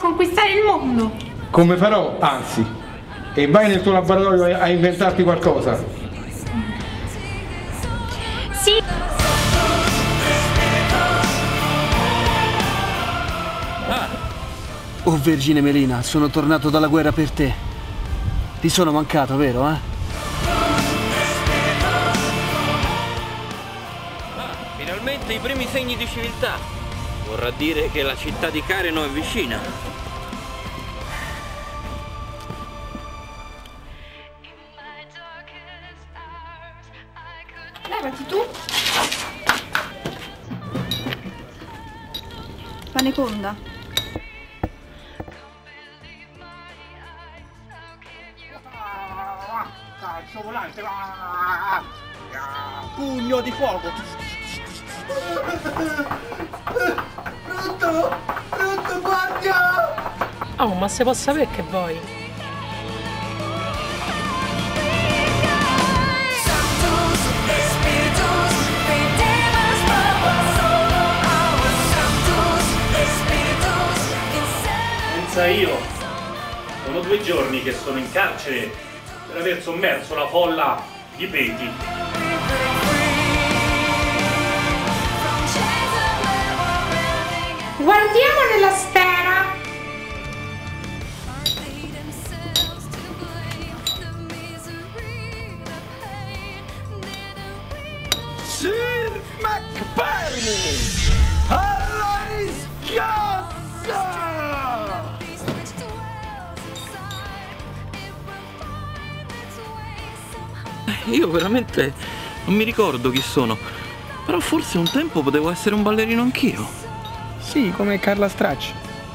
conquistare il mondo. Come farò, anzi. E vai nel tuo laboratorio a inventarti qualcosa. Sì. Oh Vergine Melina, sono tornato dalla guerra per te. Ti sono mancato, vero, eh? Finalmente i primi segni di civiltà. Vorrà dire che la città di Careno è vicina. Levati tu. Paneconda. Calcio volante. Pugno di fuoco. Pronto, guardia! Oh, ma se posso sapere che vuoi? Pensa io, sono 2 giorni che sono in carcere per aver sommerso la folla di peti. Guardiamo nella sfera. Sir MacBurney! Alla riscossa! Io veramente non mi ricordo chi sono. Però forse un tempo potevo essere un ballerino anch'io. Sì, come Carla Stracci.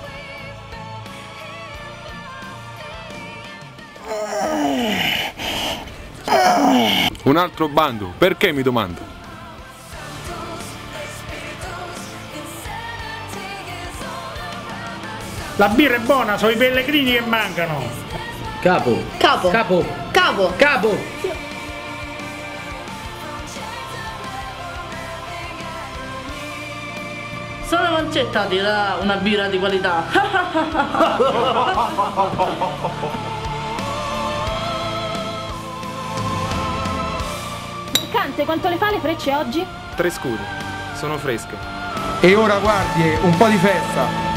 Un altro bando, perché mi domando? La birra è buona, sono i pellegrini che mancano. Capo. Capo. Capo. Capo. Capo. Sono Concetta, ti dà una birra di qualità. Mercante, quanto le fa le frecce oggi? 3 scudi, sono fresche. E ora guardie, un po' di festa.